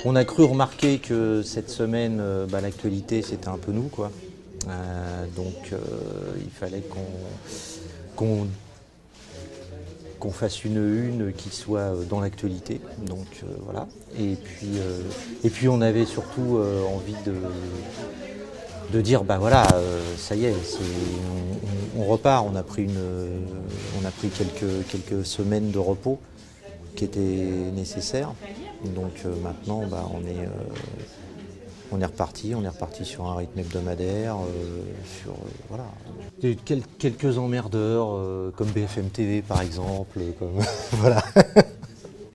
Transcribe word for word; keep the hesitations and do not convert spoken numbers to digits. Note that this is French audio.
On a cru remarquer que cette semaine, euh, bah, l'actualité, c'était un peu nous, quoi. Euh, donc, euh, il fallait qu'on qu'on qu'on fasse une une qui soit dans l'actualité. Donc, euh, voilà. Et puis, euh, et puis, on avait surtout euh, envie de, de dire, bah voilà, euh, ça y est, c'est- on, on- on repart. On a pris une, on a pris quelques quelques semaines de repos qui étaient nécessaires. Donc euh, maintenant, bah, on est, euh, on est reparti, on est reparti sur un rythme hebdomadaire, euh, sur euh, voilà. Il y a eu quel- quelques emmerdeurs, euh, comme B F M T V par exemple, comme voilà.